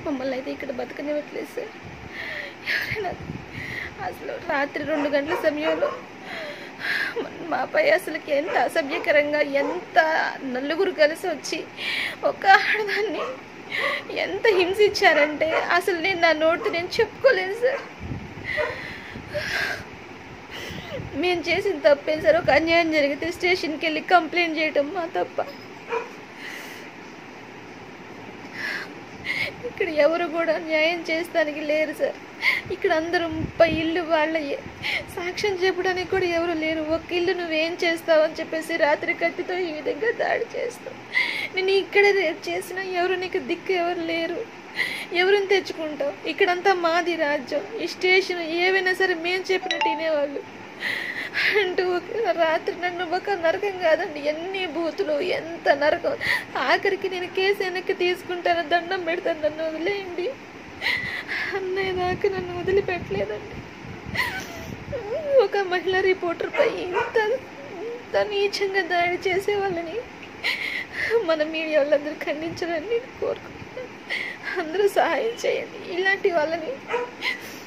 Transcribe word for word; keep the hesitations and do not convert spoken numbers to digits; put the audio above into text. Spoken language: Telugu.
మమ్మల్ని అయితే ఇక్కడ బతకనివ్వట్లేదు సార్. ఎవరైనా అసలు రాత్రి రెండు గంటల సమయంలో మాపై అసలుకి ఎంత అసభ్యకరంగా ఎంత నలుగురు కలిసి వచ్చి ఒక ఆడదాన్ని ఎంత హింసించారంటే అసలు నేను నా నోటి నేను చెప్పుకోలేను సార్. మేము చేసిన తప్పేం సార్? ఒక అన్యాయం జరిగితే స్టేషన్కి వెళ్ళి కంప్లైంట్ చేయటం మా తప్ప. ఇక్కడ ఎవరు కూడా న్యాయం చేస్తానికి లేరు సార్. ఇక్కడ అందరూ ముప్పై ఇల్లు వాళ్ళయ్యే, సాక్ష్యం చెప్పడానికి కూడా ఎవరు లేరు. ఒక ఇల్లు నువ్వేం చేస్తావు అని చెప్పేసి రాత్రి కత్తితో ఈ విధంగా దాడి చేస్తావు. నేను ఇక్కడే రేపు చేసినా ఎవరు నీకు దిక్కు ఎవరు లేరు. ఎవరిని తెచ్చుకుంటావు? ఇక్కడంతా మాది రాజ్యం. ఈ స్టేషన్ ఏవైనా సరే మేము చెప్పినట్టు వినేవాళ్ళు అంటూ ఒక రాత్రి నన్ను ఒక నరకం కాదండి, ఎన్ని బూతులు, ఎంత నరకం. ఆఖరికి నేను కేసు వెనక్కి తీసుకుంటాను, దండం పెడతాను, నన్ను వదిలేయండి అన్నయ్య దాకా నన్ను వదిలిపెట్టలేదండి. ఒక మహిళా రిపోర్టర్పై ఇంత ఇంత నీచంగా దాడి చేసే వాళ్ళని మన మీడియా వాళ్ళందరూ ఖండించాలని కోరుకుంటున్నాను. అందరూ సహాయం చేయండి. ఇలాంటి వాళ్ళని